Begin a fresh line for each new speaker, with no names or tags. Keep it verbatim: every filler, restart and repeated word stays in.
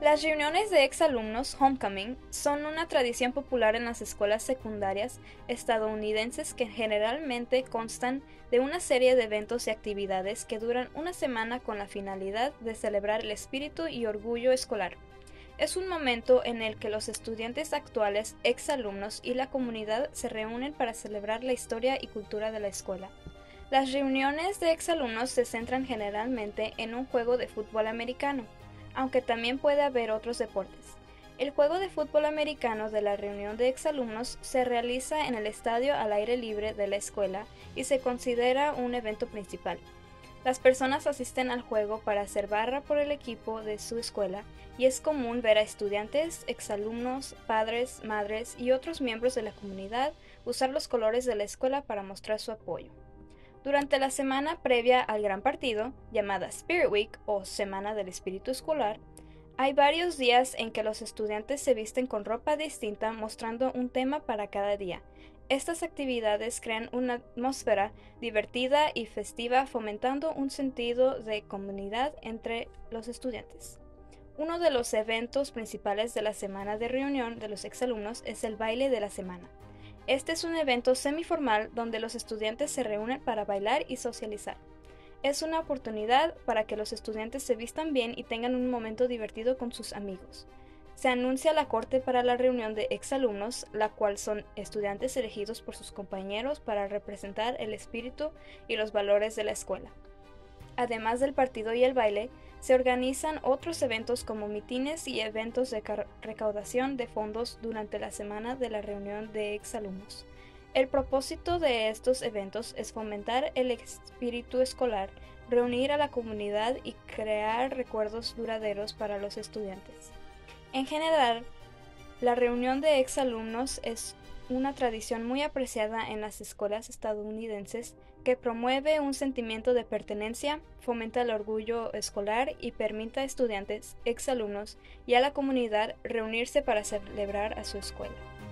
Las reuniones de exalumnos Homecoming son una tradición popular en las escuelas secundarias estadounidenses que generalmente constan de una serie de eventos y actividades que duran una semana con la finalidad de celebrar el espíritu y orgullo escolar. Es un momento en el que los estudiantes actuales, exalumnos y la comunidad se reúnen para celebrar la historia y cultura de la escuela. Las reuniones de exalumnos se centran generalmente en un juego de fútbol americano, aunque también puede haber otros deportes. El juego de fútbol americano de la reunión de exalumnos se realiza en el estadio al aire libre de la escuela y se considera un evento principal. Las personas asisten al juego para hacer barra por el equipo de su escuela y es común ver a estudiantes, exalumnos, padres, madres y otros miembros de la comunidad usar los colores de la escuela para mostrar su apoyo. Durante la semana previa al gran partido, llamada Spirit Week o Semana del Espíritu Escolar, hay varios días en que los estudiantes se visten con ropa distinta mostrando un tema para cada día. Estas actividades crean una atmósfera divertida y festiva, fomentando un sentido de comunidad entre los estudiantes. Uno de los eventos principales de la semana de reunión de los exalumnos es el baile de la semana. Este es un evento semiformal donde los estudiantes se reúnen para bailar y socializar. Es una oportunidad para que los estudiantes se vistan bien y tengan un momento divertido con sus amigos. Se anuncia la corte para la reunión de exalumnos, la cual son estudiantes elegidos por sus compañeros para representar el espíritu y los valores de la escuela. Además del partido y el baile, se organizan otros eventos como mitines y eventos de recaudación de fondos durante la semana de la reunión de exalumnos. El propósito de estos eventos es fomentar el espíritu escolar, reunir a la comunidad y crear recuerdos duraderos para los estudiantes. En general, la reunión de exalumnos es una tradición muy apreciada en las escuelas estadounidenses que promueve un sentimiento de pertenencia, fomenta el orgullo escolar y permite a estudiantes, exalumnos y a la comunidad reunirse para celebrar a su escuela.